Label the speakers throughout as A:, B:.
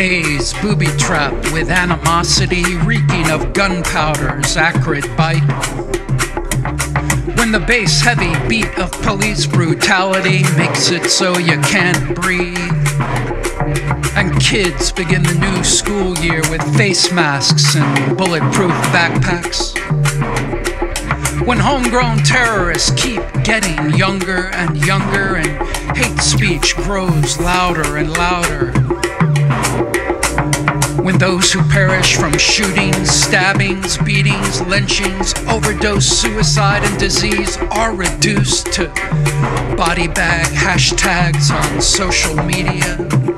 A: days booby-trapped with animosity, reeking of gunpowder's acrid bite. When the bass-heavy beat of police brutality makes it so you can't breathe, and kids begin the new school year with face masks and bulletproof backpacks. When homegrown terrorists keep getting younger and younger and hate speech grows louder and louder. When those who perish from shootings, stabbings, beatings, lynchings, overdose, suicide, and disease are reduced to body bag hashtags on social media.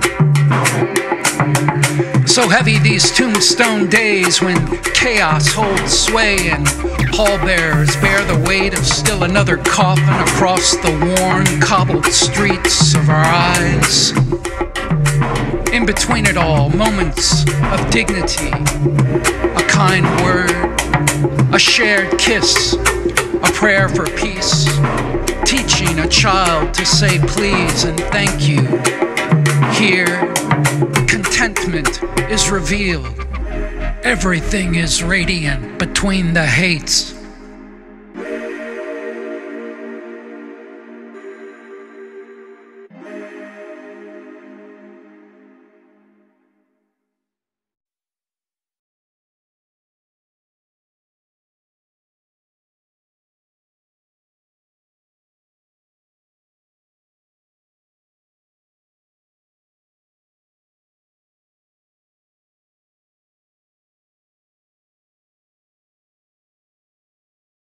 A: So heavy these tombstone days when chaos holds sway and pallbearers bear the weight of still another coffin across the worn, cobbled streets of our eyes. In between it all, moments of dignity, a kind word, a shared kiss, a prayer for peace, teaching a child to say please and thank you. Here, contentment is revealed. Everything is radiant between the hates.